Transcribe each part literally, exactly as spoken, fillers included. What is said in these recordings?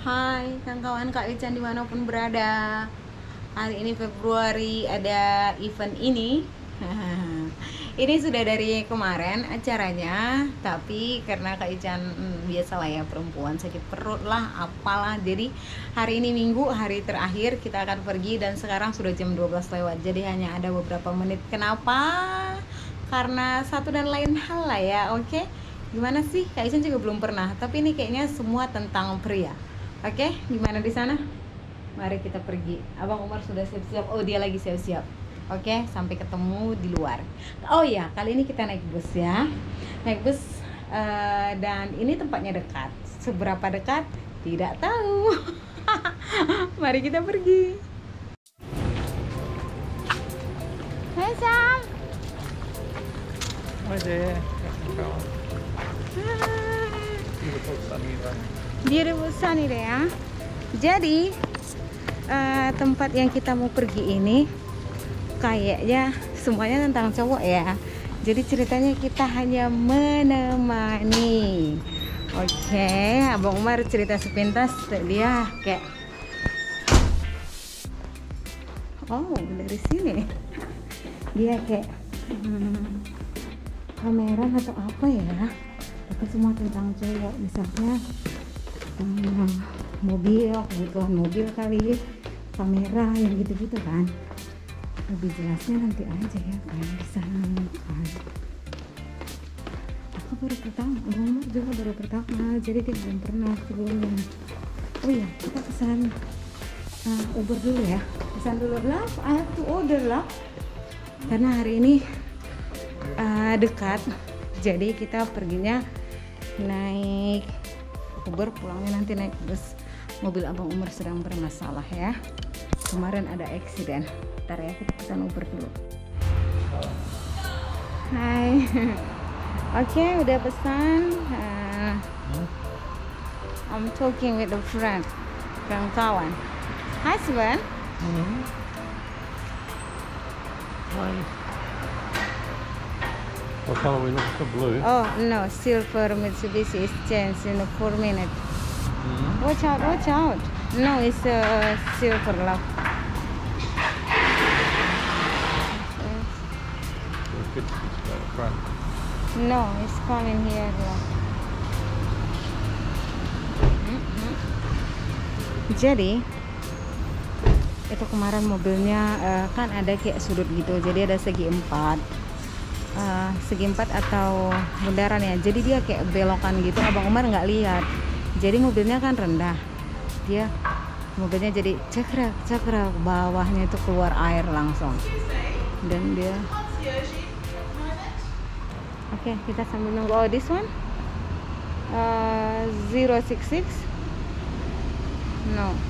Hai kawan-kawan Kak Ican dimanapun berada. Hari ini Februari ada event ini. Ini sudah dari kemarin acaranya, tapi karena Kak Ican hmm, biasalah ya perempuan sakit perut lah apalah. Jadi hari ini Minggu, hari terakhir kita akan pergi dan sekarang sudah jam dua belas lewat. Jadi hanya ada beberapa menit. Kenapa? Karena satu dan lain hal lah ya. Oke. Gimana sih? Kak Ican juga belum pernah, tapi ini kayaknya semua tentang pria. Oke, gimana di sana? Mari kita pergi. Abang Umar sudah siap-siap. Oh, dia lagi siap-siap. Oke, sampai ketemu di luar. Oh ya, kali ini kita naik bus ya. Naik bus uh, dan ini tempatnya dekat. Seberapa dekat? Tidak tahu. Mari kita pergi. Hai Sam. Hi there. Beautiful sunny day. Beautiful sunny day ya. Jadi uh, tempat yang kita mau pergi ini kayaknya semuanya tentang cowok ya. Jadi ceritanya kita hanya menemani. Oke, Abang Umar cerita sepintas. Dia kayak, oh dari sini dia kayak hmm, pameran atau apa ya. Itu semua tentang cowok, misalnya hmm, mobil, kebutuhan mobil kali, kamera yang gitu-gitu kan. Lebih jelasnya nanti aja ya kan di sana kan. Aku baru pertama, Abang Umar juga baru pertama, jadi dia belum pernah sebelumnya. Oh iya, kita pesan uh, Uber dulu ya. Pesan dulu lah, I have to order lah. Karena hari ini uh, dekat, jadi kita perginya naik Uber, pulangnya nanti naik bus. Mobil Abang Umar sedang bermasalah ya. Kemarin ada eksiden. Ntar ya, kita pesan Uber dulu. Hai. Oke, okay, udah pesan. uh, I'm talking with a friend, kawan-kawan. Husband. Hmm. Hi. What colour are we looking for? Blue? Oh no, silver Mitsubishi is changed in four minutes. Mm-hmm. Watch out, watch out. No, it's a uh, silver love. We'll fit this guy up front. No, it's coming here. Love. Mm-hmm. Jadi itu kemarin mobilnya uh, kan ada kayak sudut gitu, jadi ada segi empat. Uh, segi empat atau bundaran ya, jadi dia kayak belokan gitu. Abang Umar nggak lihat, jadi mobilnya kan rendah, dia mobilnya jadi cekrak cekrak, bawahnya itu keluar air langsung. Dan dia oke, okay, kita sambil nunggu. Oh, this one uh, zero six six no.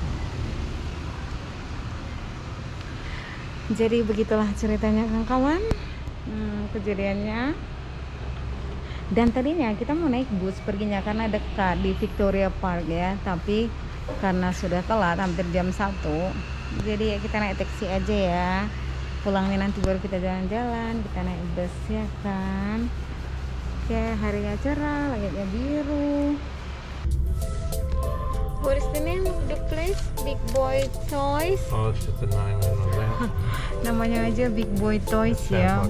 Jadi begitulah ceritanya kawan-kawan. Hmm, kejadiannya. Dan tadinya kita mau naik bus perginya karena dekat di Victoria Park ya, tapi karena sudah telat hampir jam satu, jadi ya kita naik taksi aja ya. Pulangnya nanti baru kita jalan-jalan, kita naik bus ya kan. Oke, harinya cerah, langitnya biru. What is the name of the place? Big Boy Toys. Oh, it's just the name of the event. Namanya aja Big Boy Toys ya.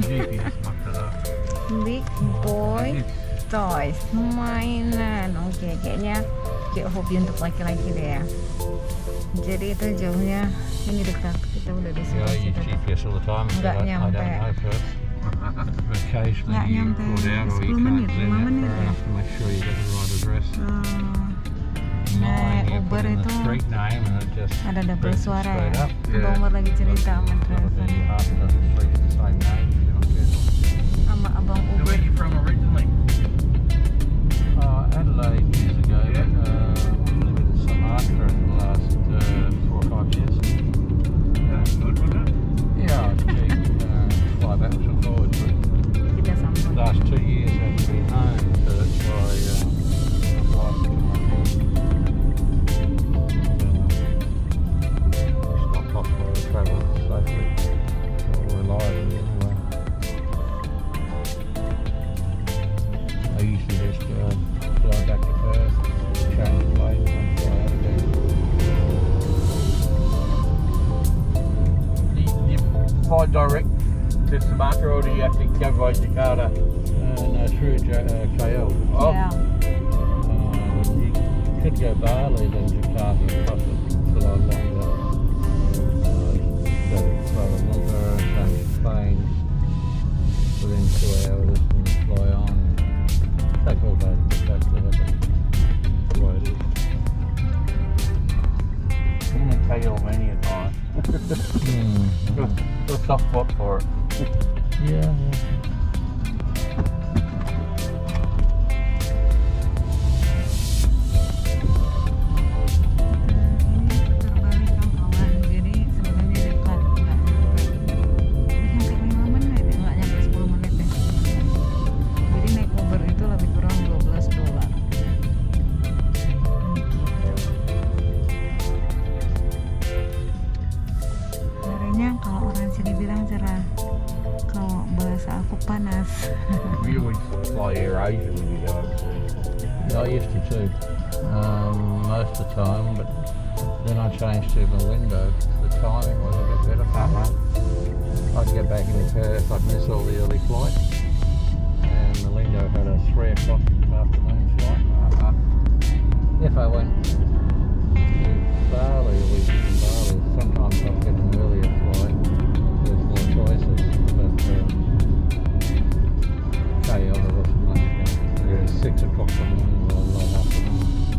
Big Boy Toys, mainan. Oke, okay, kayaknya kayak hobi untuk laki-laki deh ya. Jadi itu jauhnya, ini dekat, kita udah di sini. Yeah, you G P S all the time. Nggak so nyampe. I don't know first. Occasionally Nggak you nyampe pull out or you sepuluh menit, can't lima zoom out menit far ya. enough to make sure you get the right address. Hmm. Mine, you Uber put in the itu street name and it just ada double brings it suara straight ya. up. Abang Umar lagi cerita sama That'll driver, be half a dozen streets the same name if you're not careful. sama abang So Uber. where are you from originally? Uh, Adelaide years ago, but uh, I've lived in Sumatra for the last uh, four or five years. That's good, wasn't it? Yeah, it's cheap. Uh, fly backwards and forwards. But Kita sambut. the last two years I haven't been home, so that's why uh, I'm liking it. It's not possible to travel safely or reliably anyway. I usually just uh, fly back to Perth, change planes and fly out again. direct to Sumatra, or do you have to go by Jakarta? Uh, no, through J- uh, K L. Oh, Yeah. Um, you could go Bali, then Jakarta, plus it's a lot longer. Uh, go to Kuala Lumpur, change plane within two hours, and fly on. Take all day to get back to it. That's the way it is. I'm going to K L many a time. Mm, Got got a soft spot for it. yeah, yeah. Terbalik kan kawan, jadi sebenarnya dekat, nggak sampai lima menit ya, nggak nyampe sepuluh menit deh. Jadi naik Uber itu lebih kurang dua belas dolar. Sebenarnya kalau orang sini bilang cerah, kalau bahasa aku panas. We always fly Air Asia when you go overseas. I used to too, um, most of the time, but then I changed to Malindo because the timing was a bit better for me. I'd get back into Perth, I'd miss all the early flights, and Malindo had a three o'clock afternoon flight. Uh-huh. If I went to Bali, a week in Bali, sometimes I'd get an earlier flight, there's more choices, but um, K L there wasn't much. It was six o'clock in the morning or late afternoon.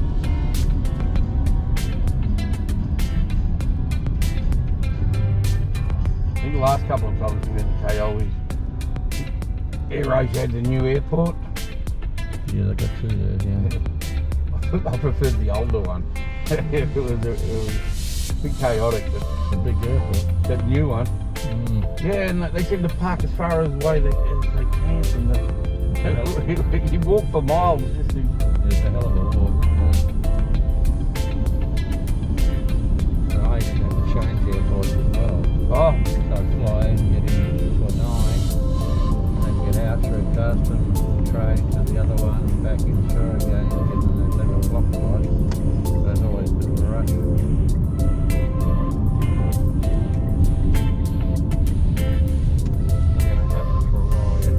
I think the last couple of times we went to K L, we Air Asia had the new airport. Yeah, they got two there, yeah. I preferred the older one. it, was, it was a bit chaotic, but It's a big airport. that new one. Mm. Yeah, and they seem to park as far away they, as they can from the. You walk for miles. Just to, It's a hell of a walk. Yeah. I used to have to change airports as well. oh, So I'd fly in, get in for nine, and then get out through customs, train to the other one, and back in through again, and get in the eleven o'clock flight. There's always a bit of a rush. It's going to happen for a while yet.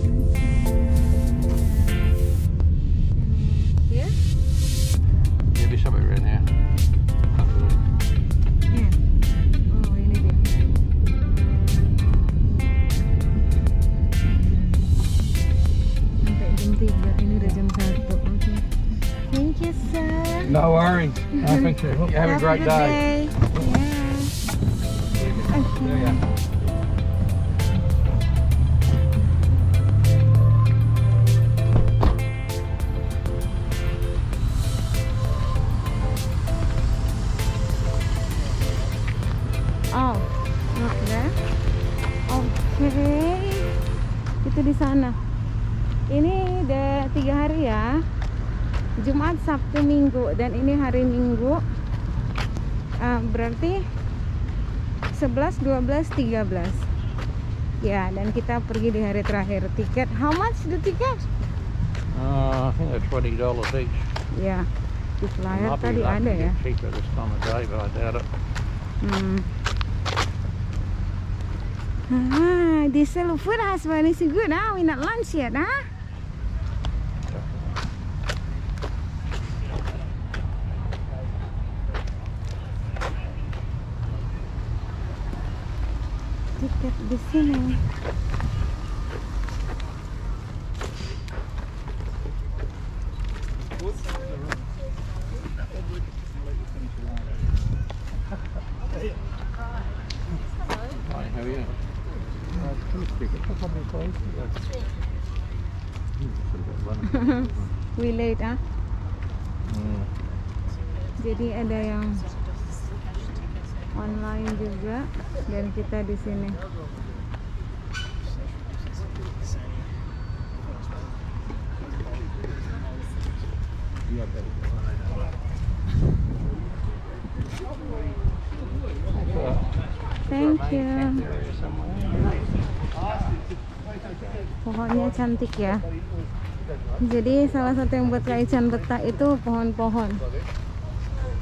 Ya? Yeah, be somewhere around here. Ya. Oh ini dia. Sampai jam tiga, ini udah jam satu. Oke. Thank you, sir. no worries. I think so. You have, a great good day. Yeah. There you go. Oh, look there. Oke, itu di sana. Ini udah tiga hari ya. Jumat, Sabtu, Minggu, dan ini hari Minggu. Ah, berarti sebelas, dua belas, tiga belas. Ya, dan kita pergi di hari terakhir. Tiket, how much the ticket? Uh, I think they're twenty dollars each. Ya, di flyer Might be tadi lucky ada to ya. get cheaper this time of day, but I doubt it. Hmm. Ah, they sell food husband is good, huh? We not lunch yet, huh? Tiket di sini. Hi, how are you? Uh, two tickets. How probably close? We late, ah. Hmm. Jadi ada yang online juga dan kita di sini. Thank you. Pohonnya cantik ya. Jadi salah satu yang buat Kak Ican betah itu pohon-pohon.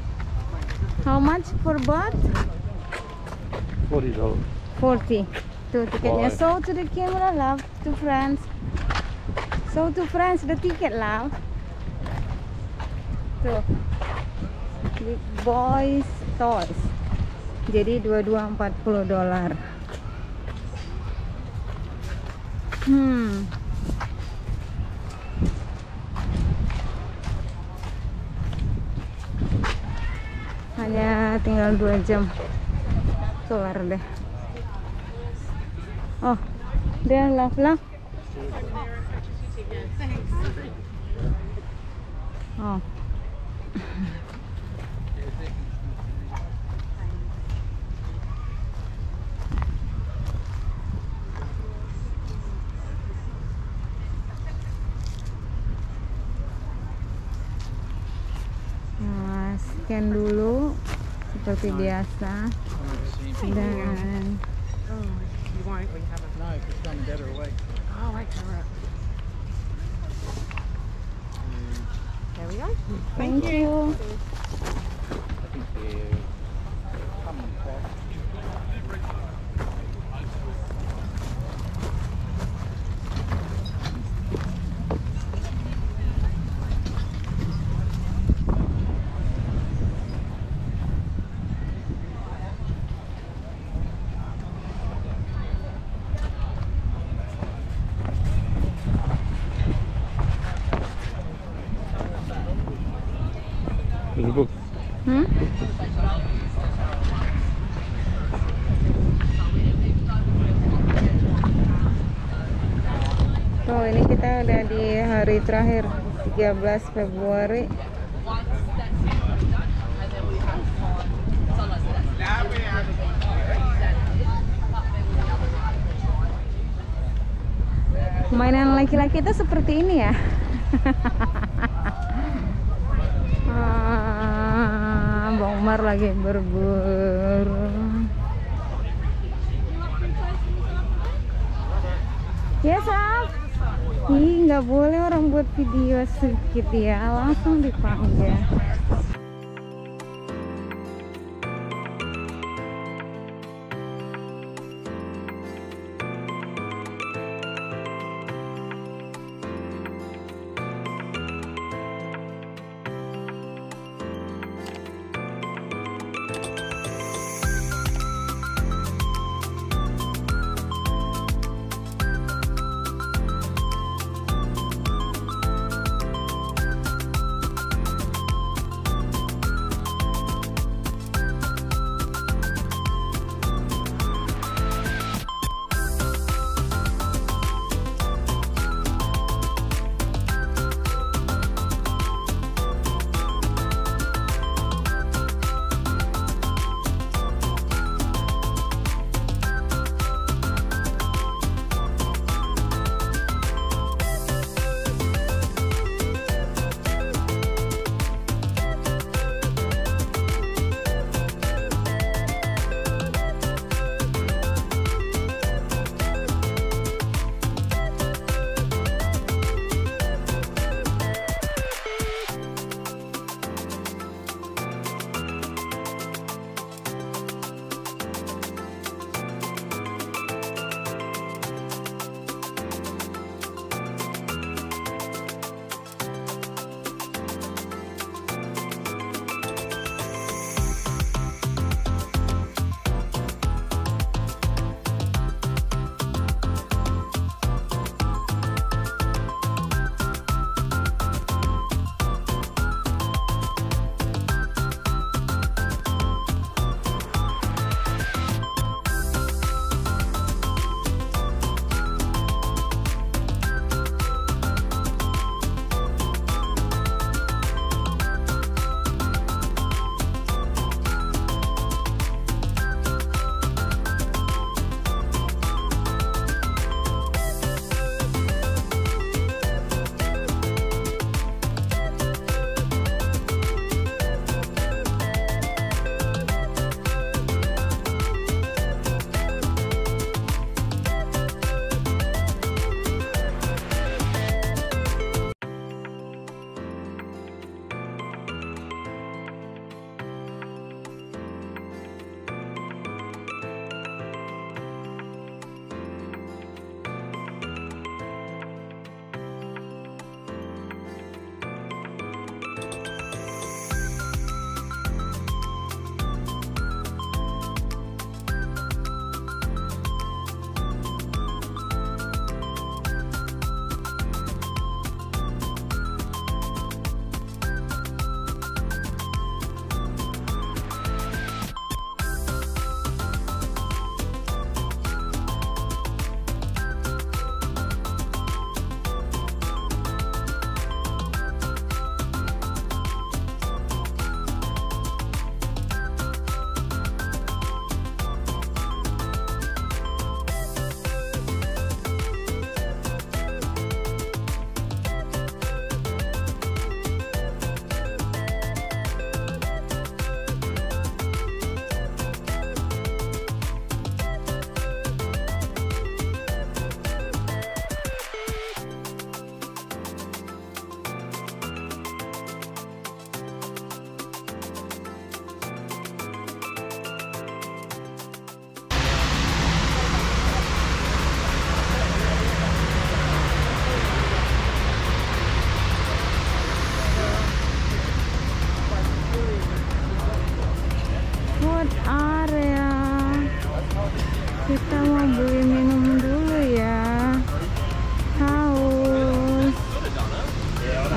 How much for both? Forty dollars. forty. Tuh tiketnya. Why? Show to the camera, love. To friends. Show to friends the ticket, love. Tuh. Big Boys Toys. Jadi dua-dua empat puluh dolar. Hmm. Hanya tinggal dua jam kelar deh. Oh, dia love love. Oh. Nah, scan dulu seperti biasa dan You won't when you have a no, it's done better away. Oh, okay, right. There we go. thank you. I think they're coming back. There's a book. Hmm? Oh, ini kita udah di hari terakhir, tiga belas Februari. Mainan laki-laki itu seperti ini ya. Ah, Bang Umar lagi berburu. Ya, Saf. Ih, nggak boleh orang buat video sedikit ya, langsung dipanggil.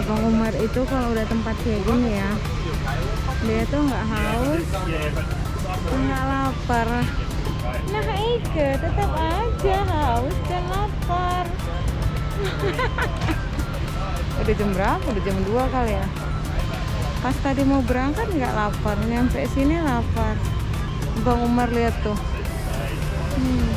Abang Umar itu kalau udah tempat kayak gini ya, dia tuh nggak haus, nggak lapar. Nah Ike tetap aja haus dan lapar. Udah jam berapa? Udah jam dua kali ya. Pas tadi mau berangkat nggak lapar, nyampe sini lapar. Bang Umar lihat tuh. Hmm.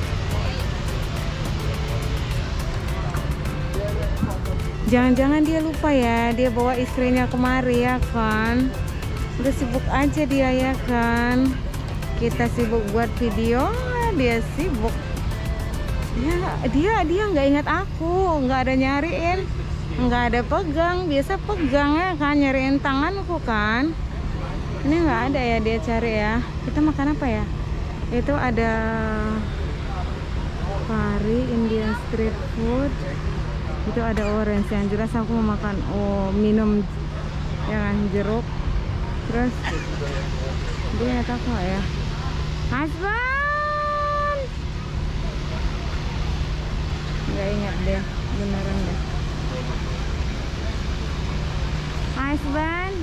Jangan-jangan dia lupa ya, dia bawa istrinya kemari ya kan. Udah sibuk aja dia ya kan. Kita sibuk buat video, dia sibuk. Ya, dia dia nggak ingat aku, nggak ada nyariin, nggak ada pegang. Biasa pegang ya kan, nyariin tanganku kan. Ini nggak ada ya dia cari ya. Kita makan apa ya? Itu ada kari Indian street food. Itu ada orange, yang jelas aku mau makan oh minum yang jeruk. Terus dia ingat aku nggak ya? Husband, nggak ingat deh, beneran deh. Husband,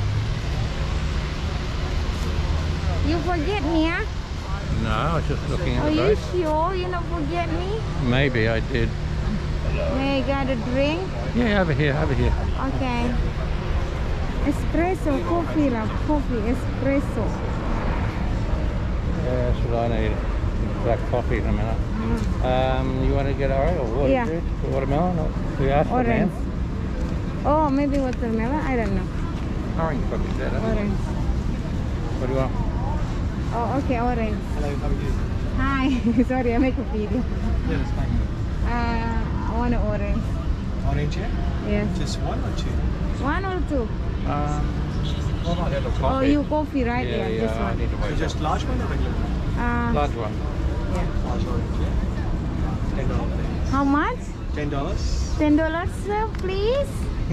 you forget me ya? No, I was just looking at Are the you boat. sure you not forget me? Maybe I did. May I get a drink? Yeah, over here, over here. Okay. Espresso, coffee lah, coffee, espresso. Yeah, that's what I need. Black coffee in a minute. Um, you want to get orange or water? Yeah. Watermelon? Or we asked for man. Orange. Oh, maybe watermelon. I don't know. Orange coffee better. Orange. What do you want? Oh, okay, orange. Hello, how are you? Hi. Sorry, I make a video. Yeah, that's fine. Uh, I want an orange. Orange, yeah? Yes. Just one or two? One or two? Um, well, I have a coffee. Oh, you coffee, right? Yeah, yeah, this I one. need to So wait. just large one or regular one? Uh, Large one. yeah. Large orange, yeah? Ten dollars. How much? Ten dollars. Ten dollars, sir, please.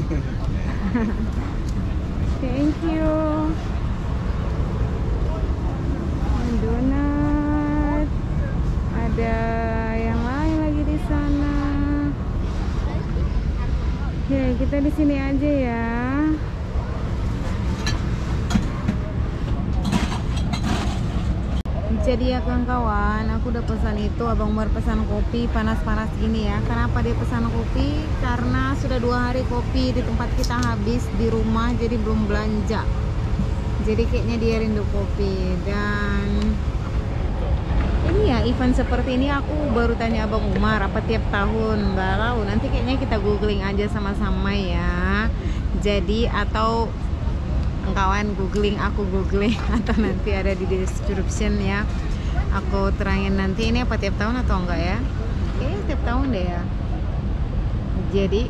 Thank you. Donat. Ada yang lain lagi di sana. Oke, kita di sini aja ya. Jadi ya kawan-kawan, aku udah pesan itu. Abang Umar pesan kopi panas-panas ini ya. Kenapa dia pesan kopi? Karena sudah dua hari kopi di tempat kita habis di rumah, jadi belum belanja. Jadi kayaknya dia rindu kopi. Dan ini ya, event seperti ini aku baru tanya Abang Umar apa tiap tahun. Nggak tahu, nanti kayaknya kita googling aja sama-sama ya. Jadi atau kawan googling, aku googling, atau nanti ada di description ya, aku terangin nanti ini apa tiap tahun atau enggak ya. Kayaknya tiap tahun deh ya. Jadi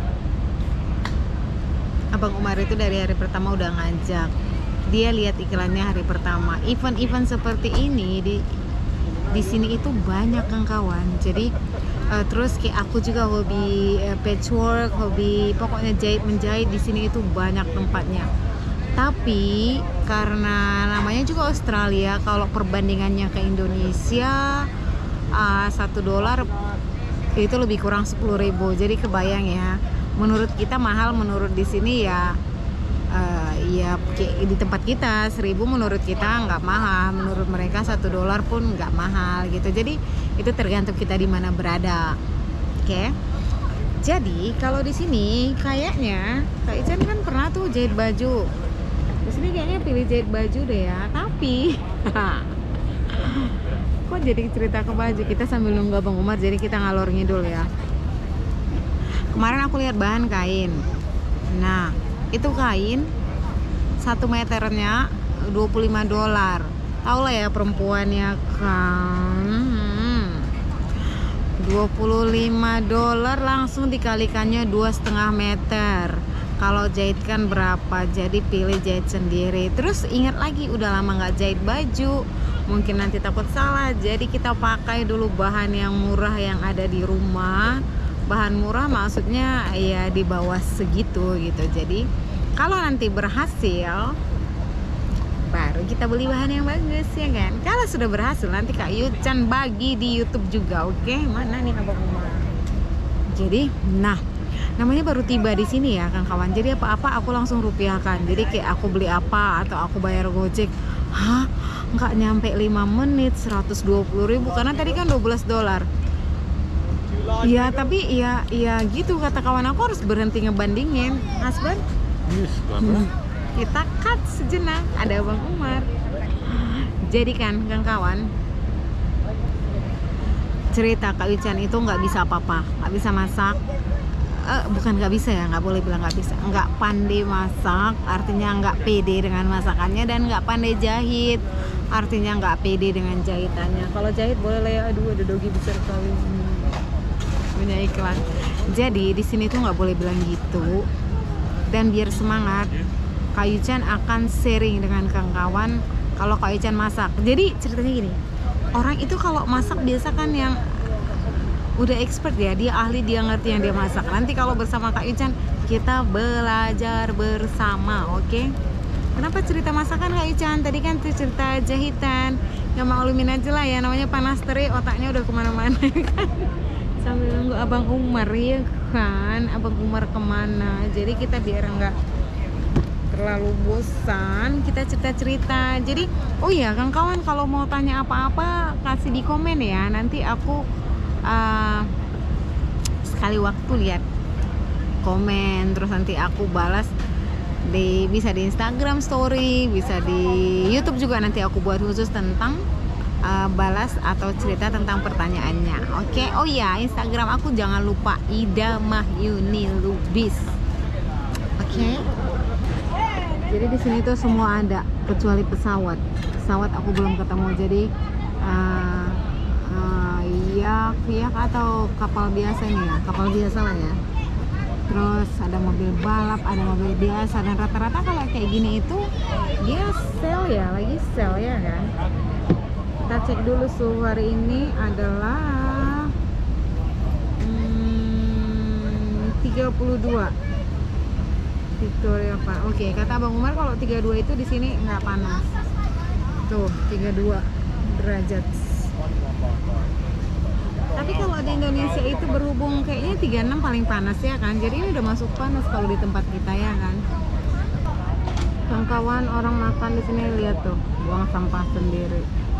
Abang Umar itu dari hari pertama udah ngajak, dia lihat iklannya hari pertama. Event-event seperti ini di di sini itu banyak kan kawan. Jadi uh, terus kayak aku juga hobi uh, patchwork, hobi pokoknya jahit menjahit, di sini itu banyak tempatnya. Tapi karena namanya juga Australia, kalau perbandingannya ke Indonesia, uh, satu dolar itu lebih kurang sepuluh ribu. Jadi kebayang ya, menurut kita mahal, menurut di sini ya uh, ya di tempat kita seribu menurut kita nggak mahal, menurut mereka satu dolar pun nggak mahal gitu. Jadi itu tergantung kita di mana berada. Oke. Okay? Jadi kalau di sini kayaknya Kak Ican kan pernah tuh jahit baju. Di sini kayaknya pilih jahit baju deh ya. Tapi kok jadi cerita ke baju, kita sambil nunggu Abang Umar, jadi kita ngalor ngidul ya. Kemarin aku lihat bahan kain. Nah, itu kain satu meternya dua puluh lima dolar. Tahu lah ya perempuannya kan. dua puluh lima dolar langsung dikalikannya dua setengah meter. Kalau jahit kan berapa? Jadi pilih jahit sendiri. Terus ingat lagi udah lama nggak jahit baju, mungkin nanti takut salah. Jadi kita pakai dulu bahan yang murah yang ada di rumah. Bahan murah maksudnya ya di bawah segitu gitu. Jadi kalau nanti berhasil, baru kita beli bahan yang bagus ya kan. Kalau sudah berhasil nanti Kak Yucan bagi di YouTube juga, oke? Mana nih Abang Umar? Jadi, nah namanya baru tiba di sini ya Kang kawan. Jadi apa-apa aku langsung rupiahkan. Jadi kayak aku beli apa atau aku bayar Gojek, hah nggak nyampe lima menit seratus dua puluh ribu karena tadi kan dua belas dolar. Ya tapi ya ya gitu kata kawan aku, harus berhenti ngebandingin. Husband, Yes, Barbara. kita cut sejenak, ada Bang Umar. Jadi kan Kang kawan, cerita Kak Ucan itu nggak bisa apa-apa, nggak bisa masak. Uh, bukan nggak bisa ya, nggak boleh bilang nggak bisa, nggak pandai masak artinya nggak pede dengan masakannya, dan nggak pandai jahit artinya nggak pede dengan jahitannya. Kalau jahit boleh lah ya, aduh ada dogi besar kali punya iklan. Jadi di sini tuh nggak boleh bilang gitu, dan biar semangat Kak Ucan akan sharing dengan Kang kawan kalau Kak Ucan masak. Jadi ceritanya gini, orang itu kalau masak biasa kan yang udah expert ya, dia ahli, dia ngerti yang dia masak. Nanti kalau bersama Kak Ucan kita belajar bersama, oke? Okay? Kenapa cerita masakan Kak Ucan? Tadi kan tuh cerita jahitan. Ya maklumin aja lah ya, namanya panas terik, otaknya udah kemana-mana kan. Sambil nunggu Abang Umar ya kan, Abang Umar kemana? Jadi kita biar nggak terlalu bosan, kita cerita-cerita. Jadi oh iya Kang kawan, kalau mau tanya apa-apa kasih di komen ya, nanti aku Uh, sekali waktu lihat komen, terus nanti aku balas di, bisa di Instagram story, bisa di YouTube juga, nanti aku buat khusus tentang uh, balas atau cerita tentang pertanyaannya. Oke, okay? Oh ya, Instagram aku jangan lupa Ida Mahyuni Lubis. Oke. Okay? Jadi di sini tuh semua ada kecuali pesawat. Pesawat aku belum ketemu. Jadi uh, uh, yak, yak atau kapal biasa nih ya, kapal biasa lah ya. Terus ada mobil balap, ada mobil biasa, dan rata-rata kalau kayak gini itu dia sale ya, lagi sale ya kan. Kita cek dulu suhu hari ini adalah hmm, tiga puluh dua. Victoria Park. Oke, kata Bang Umar kalau tiga puluh dua itu di sini nggak panas. Tuh, tiga puluh dua derajat. Tapi kalau di Indonesia itu berhubung kayaknya tiga puluh enam paling panas ya kan. Jadi ini udah masuk panas kalau di tempat kita ya kan. Kawan-kawan, orang makan di sini lihat tuh, buang sampah sendiri.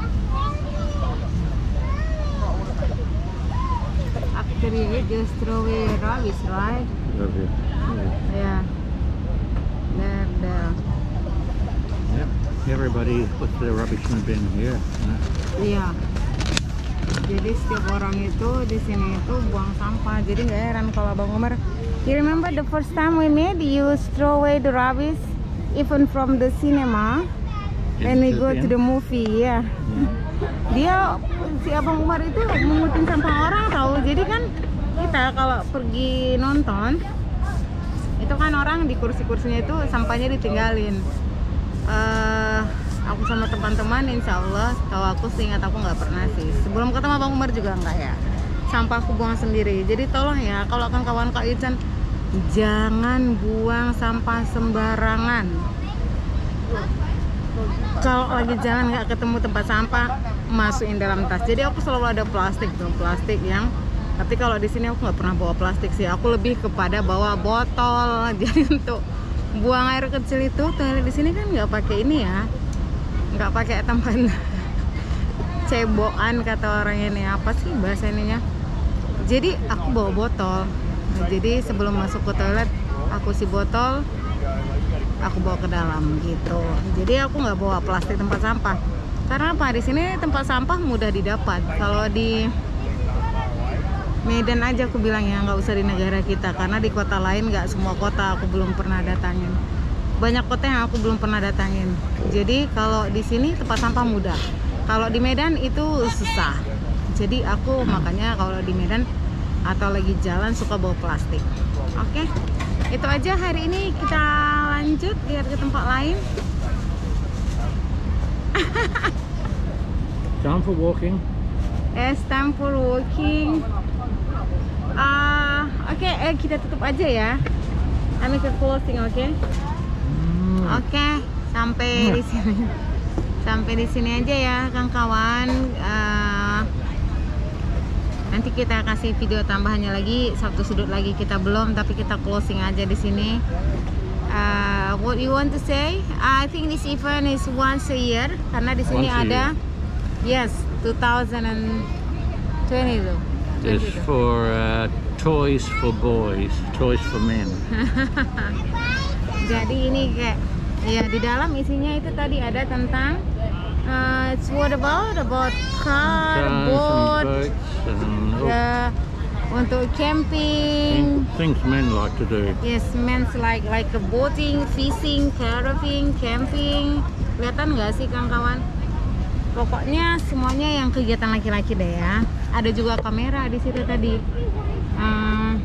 Actually, it just throw away rubbish, right? Rubbish. Yeah. There, there. Yep. Everybody puts their rubbish in the bin here. Iya. Jadi setiap orang itu di sini itu buang sampah. Jadi nggak heran kalau Bang Umar. You remember the first time we met, you throw away the rubbish even from the cinema, and we go to the movie, ya. Yeah. Dia si Abang Umar itu mengutin sampah orang tahu. Jadi kan kita kalau pergi nonton itu kan orang di kursi-kursinya itu sampahnya ditinggalin. Uh, aku sama teman-teman insya Allah, tahu aku seingat aku nggak pernah sih. Sebelum ketemu Bang Umar juga nggak ya. Sampah aku buang sendiri. Jadi tolong ya, kalau kan kawan Kak Ucan jangan buang sampah sembarangan. Kalau lagi jalan nggak ketemu tempat sampah, masukin dalam tas. Jadi aku selalu ada plastik tuh, plastik yang. Tapi kalau di sini aku nggak pernah bawa plastik sih. Aku lebih kepada bawa botol. Jadi untuk buang air kecil itu, toilet di sini kan nggak pakai ini ya, nggak pakai tempat cebokan kata orang ini, apa sih bahasa ininya. Jadi aku bawa botol. Nah, jadi sebelum masuk ke toilet, aku isi botol, aku bawa ke dalam gitu. Jadi aku nggak bawa plastik tempat sampah. Karena apa? Di sini tempat sampah mudah didapat. Kalau di Medan aja aku bilang ya, nggak usah di negara kita, karena di kota lain nggak semua kota aku belum pernah datangin. Banyak kota yang aku belum pernah datangin. Jadi kalau di sini tempat sampah mudah. Kalau di Medan itu susah. Jadi aku makanya kalau di Medan atau lagi jalan suka bawa plastik. Oke, itu aja hari ini. Kita lanjut lihat ke tempat lain. Time for walking. It's time for walking. Uh, Oke, okay, eh, kita tutup aja ya. I make a closing, oke? Okay? Hmm. Oke, okay, sampai di sini. Sampai di sini aja ya, Kang kawan. Uh, Nanti kita kasih video tambahannya lagi, satu sudut lagi kita belum, tapi kita closing aja di sini. Uh, what you want to say? I think this event is once a year karena di sini Once a ada, yes, two thousand twenty tuh. It's for uh, toys for boys, toys for men. Jadi ini kayak, ya di dalam isinya itu tadi ada tentang uh, it's what about about car, Cars boat, and boats and all ya, untuk camping. things men like to do. Yes, men's like like boating, fishing, caraving, camping. Kelihatan nggak sih kawan-kawan? Pokoknya semuanya yang kegiatan laki-laki deh ya. Ada juga kamera di situ tadi. Hmm,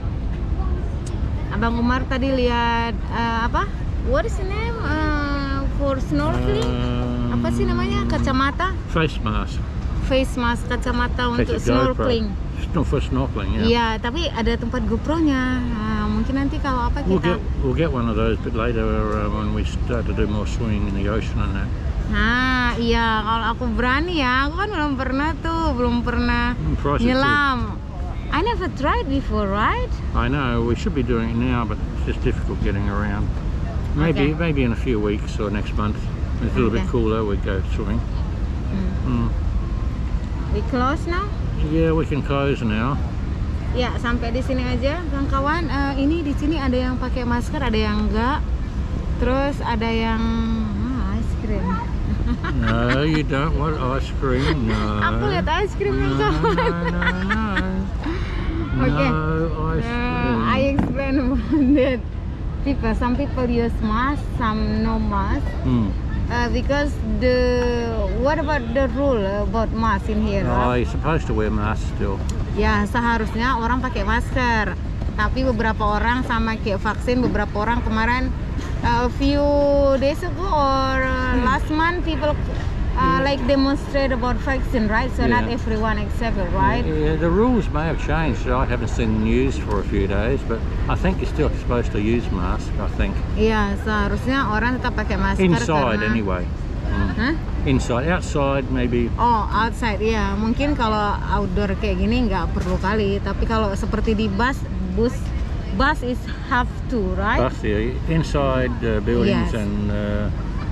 Abang Umar tadi lihat uh, apa? What is the name uh, for snorkeling? Um, Apa sih namanya? Kacamata? Face mask. Face mask, kacamata untuk Face a GoPro. snorkeling. It's not for snorkeling, yeah. Iya, tapi ada tempat GoPro-nya. Nah, mungkin nanti kalau apa We'll kita. get we'll get one of those, but later uh, when we start to do more swimming in the ocean and that. Nah, iya, kalau aku berani ya, aku kan belum pernah tuh, belum pernah Mm, pricey too. nyelam. I never tried before, right? I know we should be doing it now, but it's just difficult getting around. Maybe Okay. maybe in a few weeks or next month. It's a little bit Okay. cooler. We go swimming. Mm. We close now? Yeah, we can close now. Ya, sampai di sini aja, kawan-kawan. Eh, ini di sini ada yang pakai masker, ada yang enggak. Terus ada yang ah, ice cream. No, you don't want ice cream. No. Aku lihat ice cream, No, kawan. no, no, no. Okay. No ice Uh, cream. I explain about that. People, some people use mask, some no mask. Hmm. Uh, because the what about the rule about mask in here? Oh, Right? you're supposed to wear masks still. Ya, seharusnya orang pakai masker. Tapi beberapa orang sama kayak vaksin, beberapa orang kemarin uh, a few days ago or uh, last month people uh, like demonstrate about vaccine, right? So not Yeah. everyone accepted, right? Yeah, the rules may have changed. I haven't seen the news for a few days, but I think you're still supposed to use mask. I think Iya, seharusnya orang tetap pakai masker inside karena anyway. Mm. Hah? Inside, outside maybe. Oh, outside, ya. Mungkin kalau outdoor kayak gini nggak perlu kali. Tapi kalau seperti di bus, bus, bus is have to, right? Bus, yeah, inside uh, buildings Yes. and uh,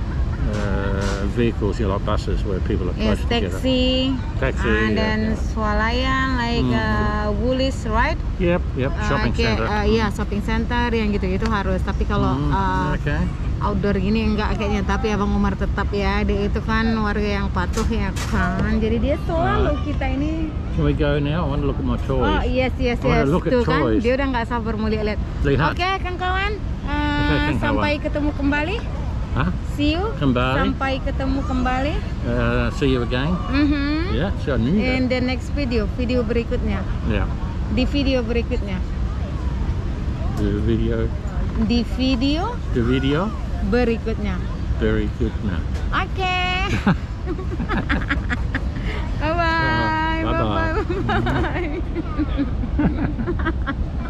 uh, vehicles, you know, like buses where people are Yes, close together. taxi, Taxi, and yeah, then yeah. swalayan, like Hmm. uh, Woolies, right? Yep, yep, Uh, shopping kayak, centre. uh, Iya, shopping center yang gitu-gitu harus. Tapi kalau Mm, uh, okay. outdoor gini enggak kayaknya. Tapi Abang Umar tetap ya, dia itu kan warga yang patuh ya kan. Jadi dia selalu Uh, kita ini. Can we go now? I want to look at my toys. Oh yes yes I wanna yes, look at tuh kan toys. dia udah nggak sabar mau lihat. Lihat. Oke kan kawan, Uh, Oke, kan, kawan. sampai ketemu kembali. Huh? See you. Kembali. Sampai ketemu kembali. Uh, see you again. Mhm. Yeah, so I knew In that. the next video, video berikutnya. Yeah, Di video berikutnya. the video, Di video the video, berikutnya. very good now. Oke. Bye bye. Uh, bye-bye. Bye bye.